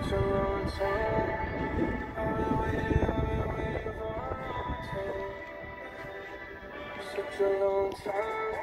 such a long time. I've been waiting for a long time. Such a long time.